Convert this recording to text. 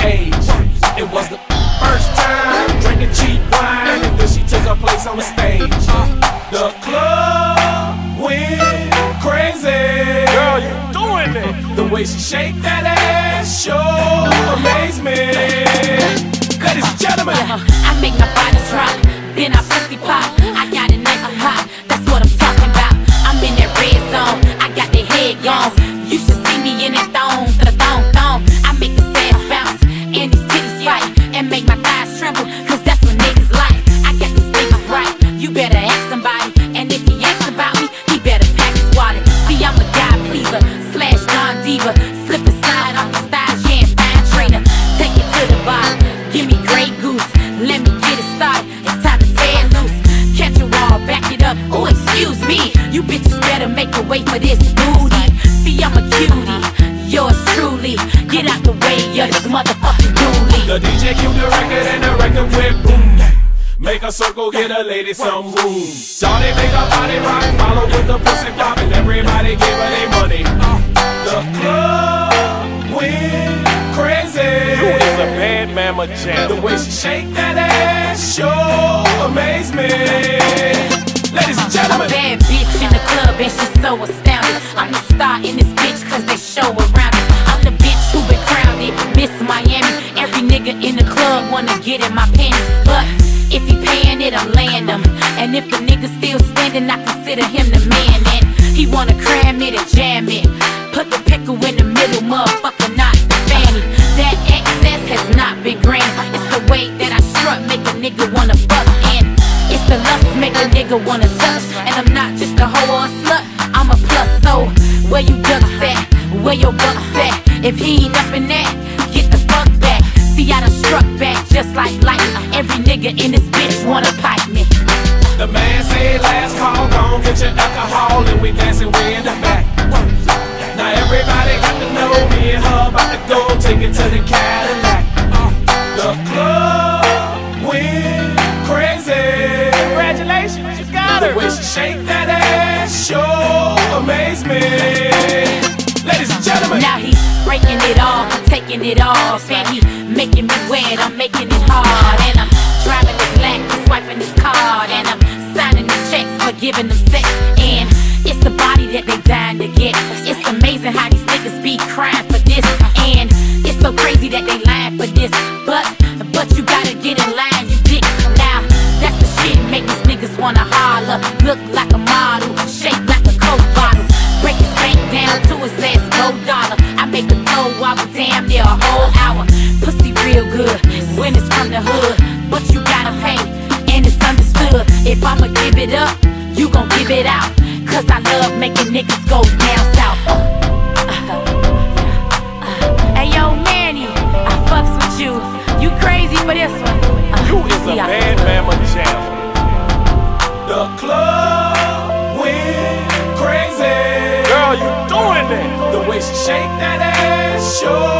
stage. It was the first time drinking cheap wine, and then she took her place on the stage. The club went crazy. Girl, you doing it. The way she shake that ass sure amazed me. Ladies and gentlemen, I make my body drop, then I pussy pop. I got it nice and hot, that's what I'm talking about. I'm in that red zone, I got the head gone. You should see me in that thong, thong. I make the ass bounce, and these titties fight, and make my thighs tremble, cause that's what niggas like. I got these niggas right, you better ask somebody, and if he asks about me, he better pack his wallet. See, I'm a guy pleaser, slash non-diva, slip and slide off the thighs, yeah, and fine trainer. Take it to the bar, give me Grey Goose, let me get it started, it's time to tear loose. Catch a wall, back it up, oh excuse me, you bitches better make a way for this booty. See, I'm a cutie, yours truly, get out the way of this motherfucking dually. the DJ cued the record and the record went boom. Make a circle, get a lady some room. Shawty make her body rock, follow with the pussy pop, and everybody give her their money. The club went crazy. You is a bad mama jam. The way she shake that ass sure amazed me. Ladies and I'm a gentlemen, bad bitch in the club and she's so astounded. I'm the star in this bitch cause they show around it. I'm the bitch who been crowded, Miss Miami. Every nigga in the club wanna get in my panties, but if he paying it, I'm laying him. And if the nigga still standing, I consider him the man. And he wanna cram it and jam it, put the pickle in the middle, motherfucker, not the fanny. That excess has not been grand. It's the way that I strut, make a nigga wanna fuck. And it's the lust, make a nigga wanna touch. And I'm not just a hoe or a slut, I'm a plus. So where you ducks at? Where your bucks at? If he ain't up in that, get the fuck back. See, I done struck back just like lightning. Every nigga in this bitch wanna pipe me. the man said last call, gon' get your alcohol, and we dancing way in the back. Now everybody got to know me and her about to go take it to the Cadillac. The club went crazy. Congratulations, you got The her. way she shake that ass sure amazed me. Ladies and gentlemen, Now he breaking it off, I'm taking it off. And he making me wet, I'm making it hard. And I'm driving this lack, he's swiping this card. And I'm signing these checks for giving them sex. And it's the body that they dying to get. It's amazing how these niggas be crying for this. And it's so crazy that they lying for this. But you gotta get in line, you dick. Now that's the shit, make these niggas wanna holler. Look like a model, shape like a Coke bottle. Break his bank down to his last gold dollar. I make the throw wobble damn near a whole hour. Pussy real good when it's from the hood, but you gotta pay, and it's understood. If I'ma give it up, you gon' give it out. Cause I love making niggas go down south. Hey yo, Manny, I fucks with you. You crazy for this one? You is a bad mama jam. the club went crazy. Girl, you doing it. The way she shake that ass sure